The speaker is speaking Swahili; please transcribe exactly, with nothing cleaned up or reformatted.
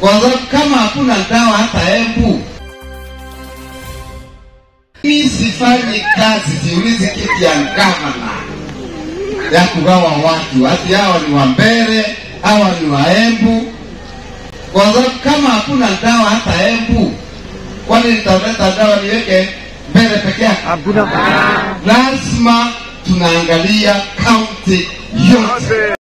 Kwa sababu kama hakuna dawa hata Embu, mimi sifanyi kazi jiulize kiti ya gavana ya kugawa watu. Hati hawa ni wa Mbere, hawa ni wa Embu. Kwa sababu kama hakuna dawa hata Embu, kwani nitaleta dawa niweke Mbere peke yake? Lazima tunaangalia county yote.